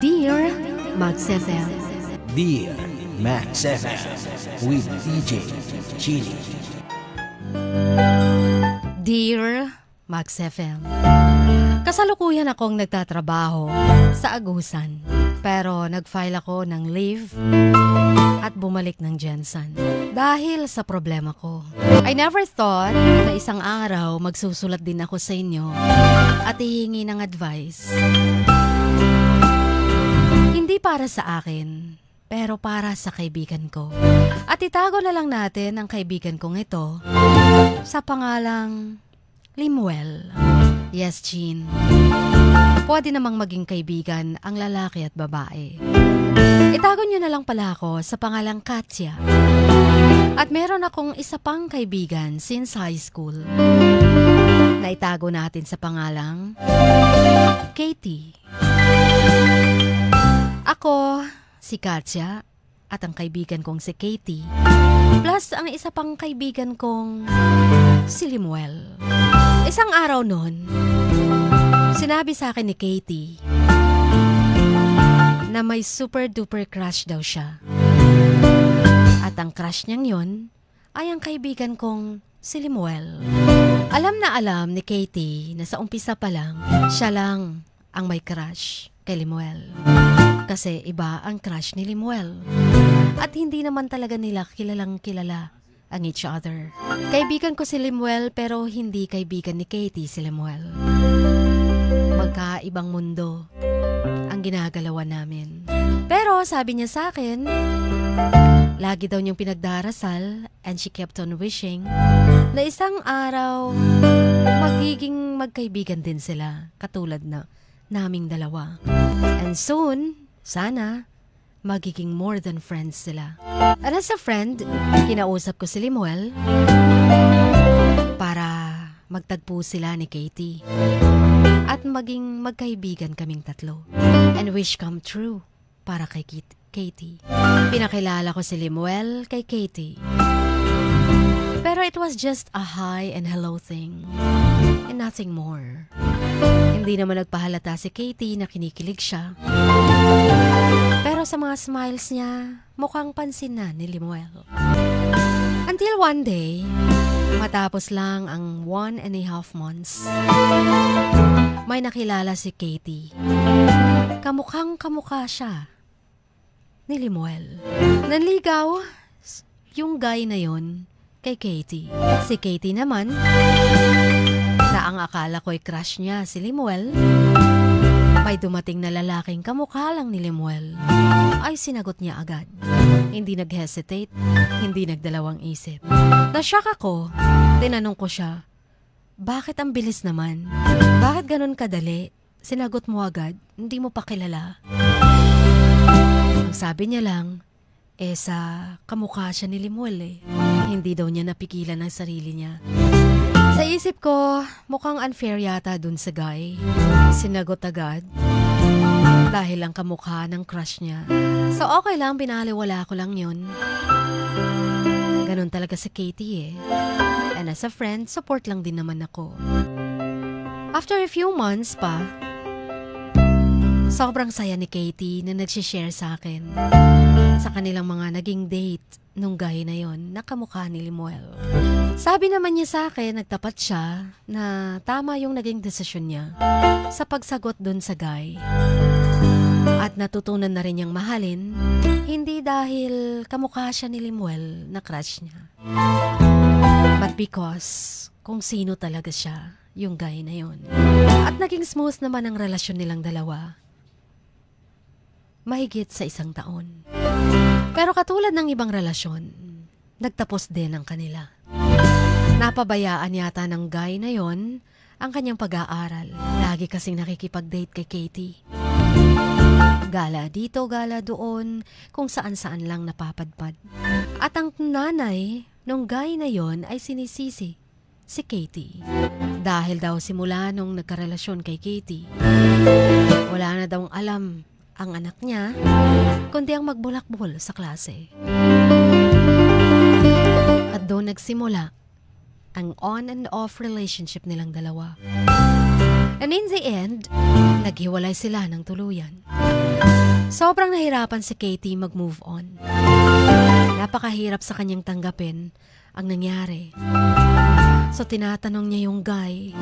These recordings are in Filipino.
Dear Max FM. Dear Max FM with DJ Chili. Dear Max FM. Kasalukuyan akong nagtatrabaho sa Agusan. Pero nag-file ako ng leave at bumalik ng Jensen dahil sa problema ko. I never thought na isang araw magsusulat din ako sa inyo at hihingi ng advice. Hindi para sa akin, pero para sa kaibigan ko. At itago na lang natin ang kaibigan kong ito sa pangalang Limuel. Yes, Jean. Pwede namang maging kaibigan ang lalaki at babae. Itago niyo na lang pala ako sa pangalang Katya. At meron akong isa pang kaibigan since high school. Naitago natin sa pangalang Katie. Ako, si Katya, at ang kaibigan kong si Katie, plus ang isa pang kaibigan kong si Limuel. Isang araw noon, sinabi sa akin ni Katie na may super duper crush daw siya. At ang crush niyang yon ay ang kaibigan kong si Limuel. Alam na alam ni Katie na sa umpisa pa lang, siya lang ang may crush kay Limuel. Kasi iba ang crush ni Limuel. At hindi naman talaga nila kilalang kilala ang each other. Kaibigan ko si Limuel pero hindi kaibigan ni Katie si Limuel. Magkaibang mundo ang ginagalawan namin. Pero sabi niya sa akin, lagi daw niyang pinagdarasal and she kept on wishing na isang araw magiging magkaibigan din sila katulad na naming dalawa. And soon, sana, magiging more than friends sila. At as a friend, kinausap ko si Limuel para magtagpo sila ni Katie at maging magkaibigan kaming tatlo. And wish come true para kay Katie. Pinakilala ko si Limuel kay Katie. Pero it was just a hi and hello thing and nothing more. Hindi naman nagpahalata si Katie na kinikilig siya. Pero sa mga smiles niya, mukhang pansin na ni Limuel. Until one day, matapos lang ang 1.5 months, may nakilala si Katie. Kamukhang kamukha siya ni Limuel. Nanligaw yung guy na yon kay Katie. Si Katie naman, na ang akala ko'y crush niya si Limuel, may dumating na lalaking kamukha lang ni Limuel, ay sinagot niya agad. Hindi nag-hesitate, hindi nagdalawang isip. Na-shock ako, tinanong ko siya, bakit ang bilis naman? Bakit ganun kadali? Sinagot mo agad, hindi mo pa kilala. Ang sabi niya lang, sa kamukha siya ni Limuel eh. Hindi daw niya napigilan ang sarili niya. Sa isip ko, mukhang unfair yata dun sa guy. Sinagot agad dahil ang kamukha ng crush niya. So okay lang, pinaliwala ko lang yun. Ganun talaga si Katie eh. And as a friend, support lang din naman ako. After a few months pa, sobrang saya ni Katie na nagsishare sa akin sa kanilang mga naging date nung guy na yon na kamukha ni Limuel. Sabi naman niya sa akin, nagtapat siya na tama yung naging desisyon niya sa pagsagot dun sa guy. At natutunan na rin niyang mahalin, hindi dahil kamukha siya ni Limuel na crush niya. But because kung sino talaga siya, yung guy na yon. At naging smooth naman ang relasyon nilang dalawa. Mahigit sa 1 taon. Pero katulad ng ibang relasyon, nagtapos din ang kanila. Napabayaan yata ng guy na yon ang kanyang pag-aaral. Lagi kasing nakikipag-date kay Katie. Gala dito, gala doon, kung saan-saan lang napapadpad. At ang nanay nung guy na yon ay sinisisi si Katie. Dahil daw simula nung nagkarelasyon kay Katie, wala na daw alam ang anak niya, kundi ang magbulakbol sa klase. At doon nagsimula ang on and off relationship nilang dalawa. And in the end, naghiwalay sila ng tuluyan. Sobrang nahirapan si Katie mag-move on. Napakahirap sa kanyang tanggapin ang nangyari. So tinatanong niya yung guy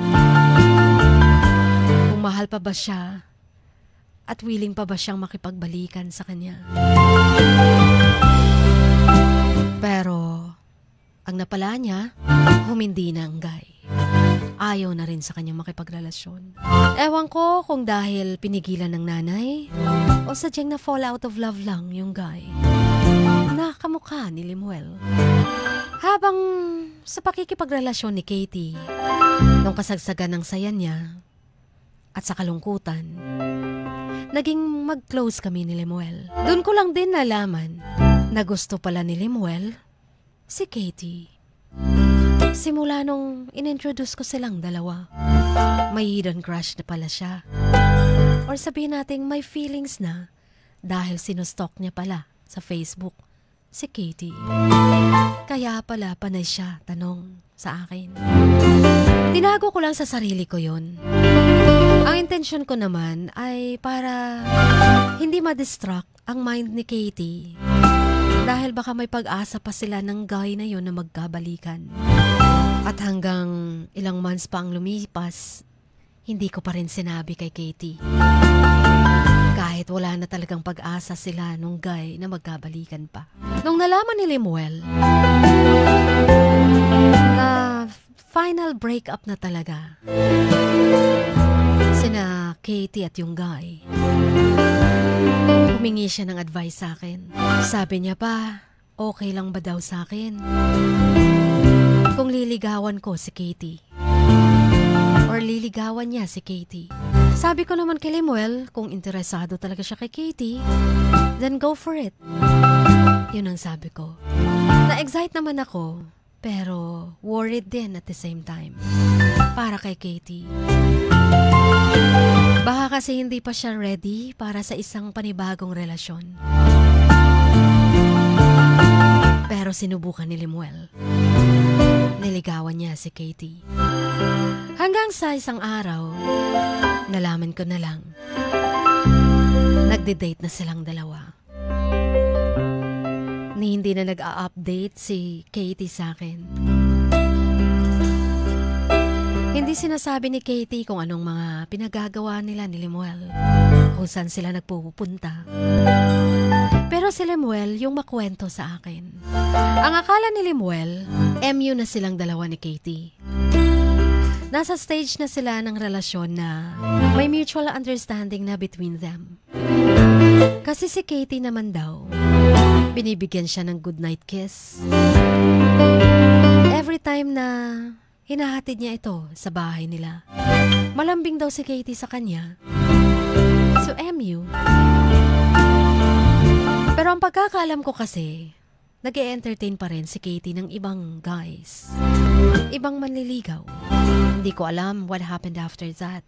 kung mahal pa ba siya at willing pa ba siyang makipagbalikan sa kanya. Pero ang napala niya, humindi na ang guy. Ayaw na rin sa kanyang makipagrelasyon. Ewan ko kung dahil pinigilan ng nanay o sadyang na fall out of love lang yung guy. Nakamukha ni Limuel. Habang sa pakikipagrelasyon ni Katie, nung kasagsagan ng saya niya at sa kalungkutan, naging mag-close kami ni Limuel. Doon ko lang din nalaman na gusto pala ni Limuel si Katie. Simula nung inintroduce ko silang dalawa, may hidden crush na pala siya. Or sabihin natin may feelings na dahil sinustalk niya pala sa Facebook si Katie. Kaya pala panay siya tanong sa akin. Tinago ko lang sa sarili ko yun. Ang intention ko naman ay para hindi ma-distract ang mind ni Katie dahil baka may pag-asa pa sila ng guy na yun na magkabalikan. At hanggang ilang months pa ang lumipas, hindi ko pa rin sinabi kay Katie. Kahit wala na talagang pag-asa sila nung guy na magkabalikan pa. Nung nalaman ni Limuel na final breakup na talaga sina Katie at yung guy, humingi siya ng advice sa akin. Sabi niya pa, okay lang ba daw sa akin kung liligawan ko si Katie or liligawan niya si Katie. Sabi ko naman kay Limuel, kung interesado talaga siya kay Katie, then go for it. Yun ang sabi ko. Na-excite naman ako, pero worried din at the same time para kay Katie. Baka kasi hindi pa siya ready para sa isang panibagong relasyon. Pero sinubukan ni Limuel. Niligawan niya si Katie. Hanggang sa isang araw, nalaman ko na lang, nagde-date na silang dalawa. Hindi na nag-a-update si Katie sa akin. Hindi sinasabi ni Katie kung anong mga pinagagawa nila ni Limuel, kung saan sila nagpupunta. Pero si Limuel yung makwento sa akin. Ang akala ni Limuel, MU na silang dalawa ni Katie. Nasa stage na sila ng relasyon na may mutual understanding na between them. Kasi si Katie naman daw, binibigyan siya ng goodnight kiss every time na hinahatid niya ito sa bahay nila. Malambing daw si Katie sa kanya. So MU. Pero ang pagkakaalam ko kasi, nag-e-entertain pa rin si Katie ng ibang guys. Ibang manliligaw. Hindi ko alam what happened after that.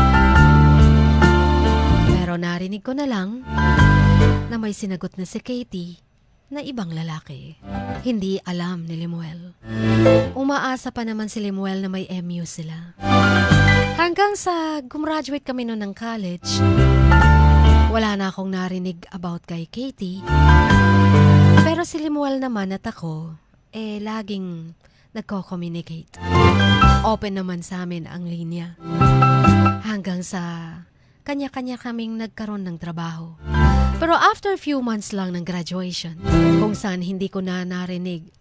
Pero narinig ko na lang na may sinagot na si Katie na ibang lalaki. Hindi alam ni Limuel. Umaasa pa naman si Limuel na may MU sila. Hanggang sa gumraduate kami noon ng college, wala na akong narinig about kay Katie. Pero si Limuel naman at ako, laging nagko-communicate. Open naman sa amin ang linya. Hanggang sa kanya-kanya kaming nagkaroon ng trabaho. Pero after few months lang ng graduation, kung saan hindi ko na narinig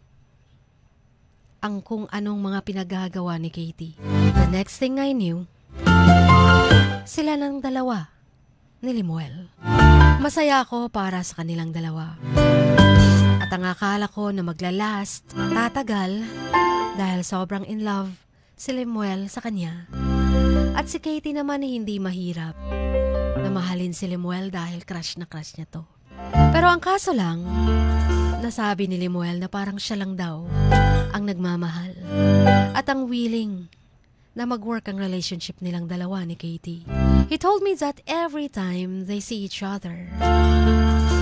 ang kung anong mga pinagagawa ni Katie. The next thing I knew, sila ng dalawa ni Limuel. Masaya ako para sa kanilang dalawa. At ang akala ko na maglalast, tatagal, dahil sobrang in love si Limuel sa kanya. At si Katie naman hindi mahirap na mahalin si Limuel dahil crush na crush niya to. Pero ang kaso lang, nasabi ni Limuel na parang siya lang daw ang nagmamahal at ang willing na mag-work ang relationship nilang dalawa ni Katie. He told me that every time they see each other,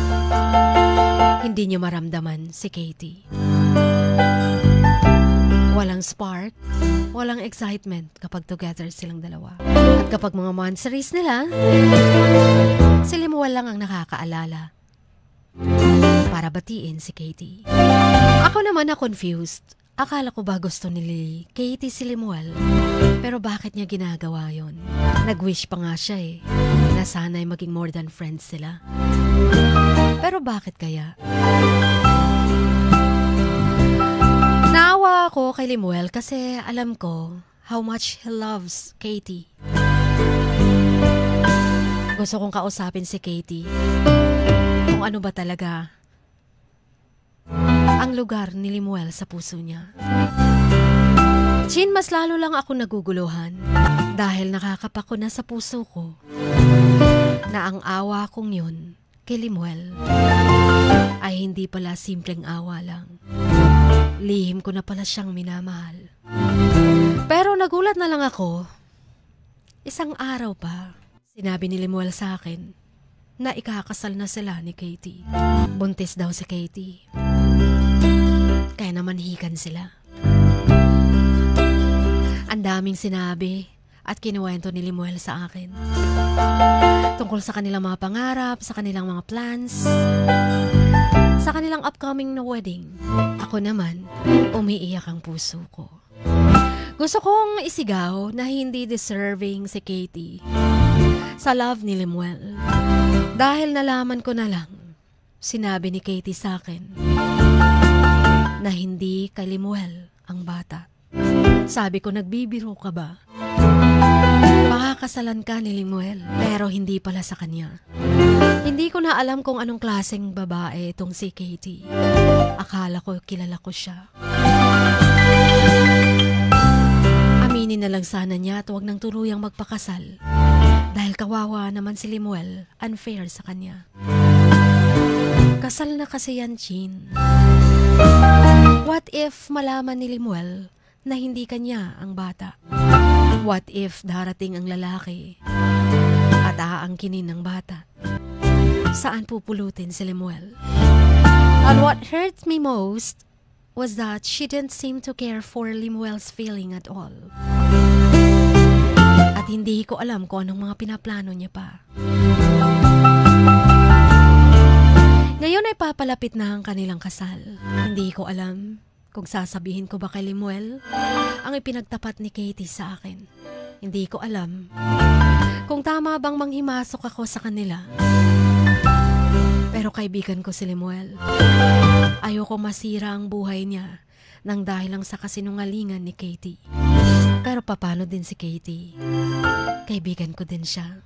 hindi niyo maramdaman si Katie. Walang spark, walang excitement kapag together silang dalawa. At kapag mga monthsaries nila, si Lemuel lang ang nakakaalala para batiin si Katie. Ako naman na confused. Akala ko ba gusto ni Katie si Lemuel? Pero bakit niya ginagawa yon? Nag-wish pa nga siya na sana'y maging more than friends sila. Pero bakit kaya? Naawa ako kay Lemuel kasi alam ko how much he loves Katie. Gusto kong kausapin si Katie kung ano ba talaga ang lugar ni Lemuel sa puso niya. Chin, mas lalo lang ako naguguluhan dahil nakakapako na sa puso ko na ang awa kong yun kay Lemuel ay hindi pala simpleng awa lang. Lihim ko na pala siyang minamahal. Pero nagulat na lang ako. Isang araw pa, sinabi ni Lemuel sa akin na ikakasal na sila ni Katie. Buntis daw si Katie. Kaya naman hikan sila. Ang daming sinabi at kinuwento ni Lemuel sa akin. Tungkol sa kanilang mga pangarap, sa kanilang mga plans, sa kanilang upcoming na wedding. Ako naman, umiiyak ang puso ko. Gusto kong isigaw na hindi deserving si Katie sa love ni Lemuel. Dahil nalaman ko na lang, sinabi ni Katie sa akin na hindi kay Lemuel ang bata. Sabi ko, nagbibiro ka ba? Pakakasalan ka ni Lemuel, pero hindi pala sa kanya. Hindi ko na alam kung anong klaseng babae itong si Katie. Akala ko kilala ko siya. Aminin na lang sana niya at huwag nang tuluyang magpakasal. Dahil kawawa naman si Lemuel, unfair sa kanya. Kasal na kasi yan, Chin. What if malaman ni Lemuel na hindi kanya ang bata? What if darating ang lalaki at aangkinin ng bata? Saan pupulutin si Lemuel? And what hurt me most was that she didn't seem to care for Lemuel's feeling at all. At hindi ko alam kung anong mga pinaplano niya pa. Ngayon ay papalapit na ang kanilang kasal. Hindi ko alam kung sasabihin ko ba kay Lemuel ang ipinagtapat ni Katie sa akin. Hindi ko alam kung tama bang manghimasok ako sa kanila. Pero kaibigan ko si Lemuel. Ayoko masira ang buhay niya nang dahil lang sa kasinungalingan ni Katie. Pero papano din si Katie? Kaibigan ko din siya.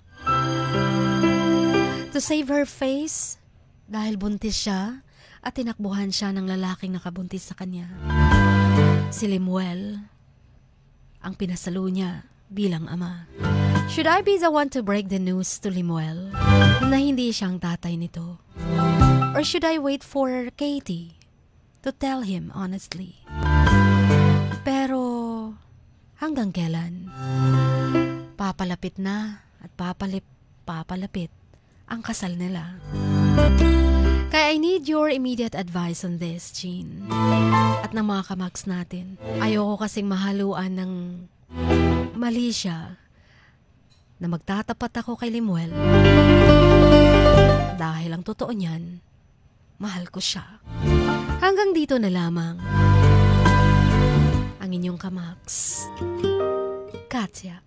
To save her face, dahil buntis siya at tinakbuhan siya ng lalaking nakabuntis sa kanya. Si Lemuel ang pinasalo niya bilang ama. Should I be the one to break the news to Lemuel na hindi siyang tatay nito? Or should I wait for Katie to tell him honestly? Pero hanggang kailan? Papalapit na at papalapit ang kasal nila. Kaya I need your immediate advice on this, Chin. At ng mga kamaks natin. Ayoko kasing mahaluan ng mali siya na magtatapat ako kay Lemuel. Dahil ang totoo niyan, mahal ko siya. Hanggang dito na lamang ang inyong kamaks, Katya.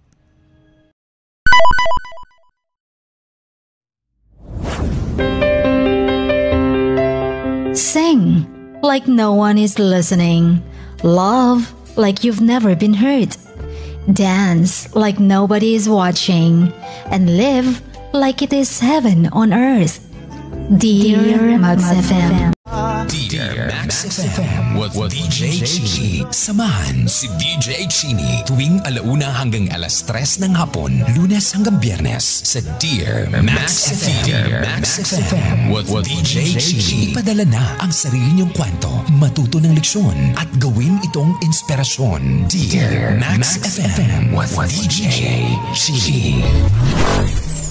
Sing like no one is listening. Love like you've never been hurt. Dance like nobody is watching. And live like it is heaven on earth. Dear Max FM. Dear Max FM with DJ Chini. Samahan si DJ Chini tuwing 1:00 hanggang 3:00 ng hapon, Lunes hanggang Biyernes sa Dear Max FM. Dear Max FM with DJ Chini. Ipadala na ang sarili niyong kwento, matuto ng leksyon at gawin itong inspirasyon. Dear Max FM with DJ Chini.